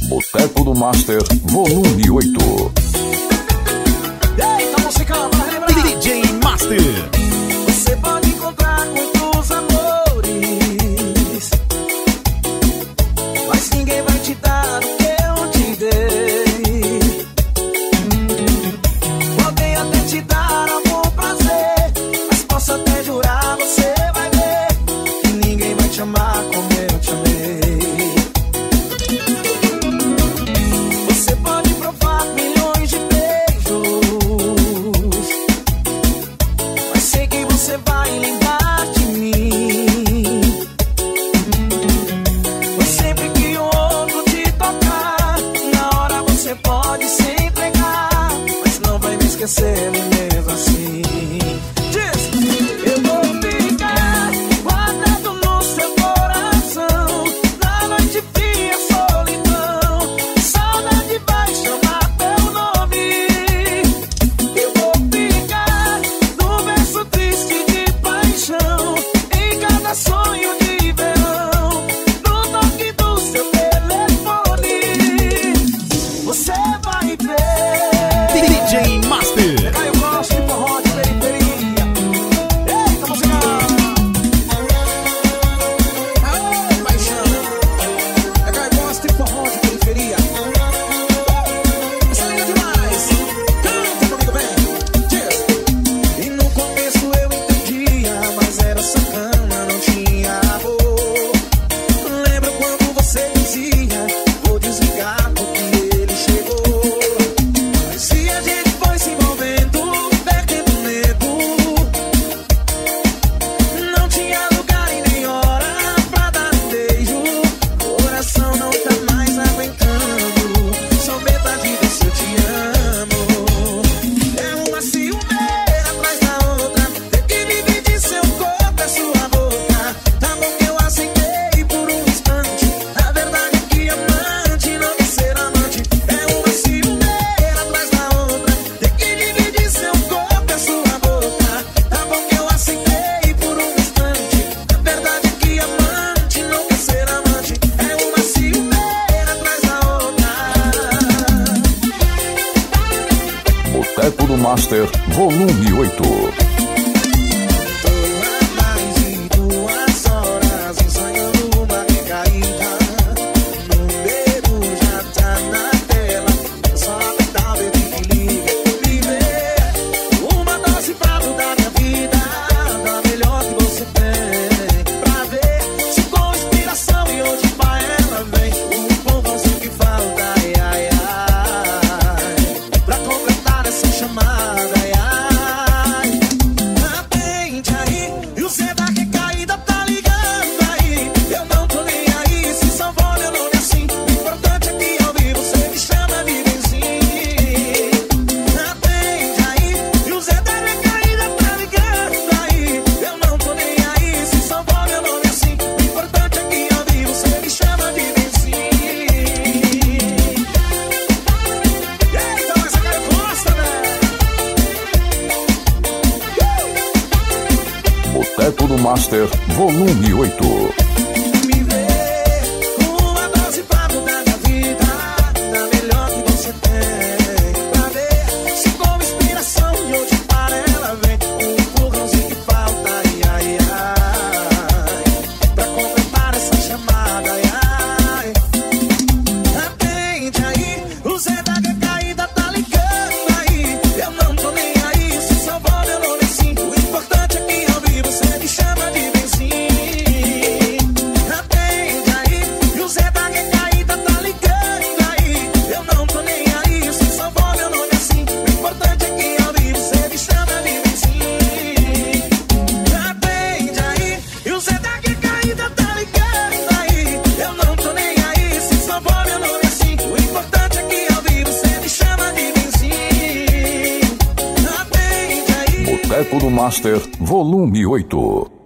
Boteco do Master, volume 8. Eita, música vai lembrar DJ Master. Você pode encontrar muitos amores, mas ninguém vai te dar o que eu te dei. Podem até te dar algum prazer, mas posso até jurar, você vai ver que ninguém vai te amar como eu te amei. Você pode provar milhões de beijos, mas sei que você vai lembrar de mim. Pois sempre que o outro te tocar, na hora você pode se entregar, mas não vai me esquecer nem mesmo assim. Diz! Eu vou ficar guardado no seu coração, na noite fria, solidão, saudade vai chamar teu nome. Eu vou ficar no verso triste de paixão, em cada sonho de verão, no toque do seu telefone. Você vai ver. DJ Master. Caio Costa e forró de periferia. Eita, música! Aê, paixão! É Caio Costa e forró de periferia. Essa liga demais! Canta comigo, vem! Diz! E no começo eu entendia, mas era sacana, não tinha amor. Lembro quando você dizia, vou desligar porque ele chegou. Mas se a gente foi se envolvendo, perdendo medo, não tinha lugar e nem hora pra dar um beijo. Coração não tá mais aguentando, só metade desse eu te amo. É uma ciumeira atrás da outra, ter que dividir seu corpo, é sua boca. Tá bom que eu aceitei por um instante, a verdade é que amante não quer ser amante. É uma ciumeira atrás da outra, ter que dividir seu corpo, é sua boca. Tá bom que eu aceitei por um instante, a verdade é que amante não quer ser amante. É uma ciumeira atrás da outra. Boteco do Master, volume 8. Mais de 2 horas ensaiando uma recaída. O número já tá na tela, só apertar o dedo que liga. Viver uma dose pra mudar minha vida, da melhor que você tem, pra ver se com inspiração e hoje pra ela vem o empurrãozinho que falta, ai, ai, ai, pra completar essa chamada, ai, ai. Atende aí, e o Zé da recaída tá ligando aí. Eu não tô nem aí, se salvou meu nome assim. O importante é que ao vivo você me chama de benzinho. Atende aí, e o Zé da recaída tá ligando aí. Eu não tô nem aí, se salvou meu nome assim. O importante é que ao vivo você me chama de benzinho. Eita, mas a cara gosta, né? Boteco do Master, volume 8. Me vê uma dose pra mudar minha vida, da melhor que você tem, pra ver se com inspiração e hoje para ela vem um empurrãozinho que falta, ai, ai, ai, pra completar essa chamada, ai, ai. Atende aí, o Zé da recaída tá ligando aí. Eu não tô nem aí, se salvou meu nome assim. O importante é que ao vivo você me chama de benzinho. Atende aí, e o Zé da recaída tá ligando aí. Eu não tô nem aí, se salvou meu nome assim. O importante é que ao vivo você me chama de benzinho. Atende aí, e o Zé da recaída tá ligando aí. Eu não tô nem aí, se salvou meu nome assim. O importante é que ao vivo você me chama de benzinho. Atende aí. Boteco do Master, volume 8.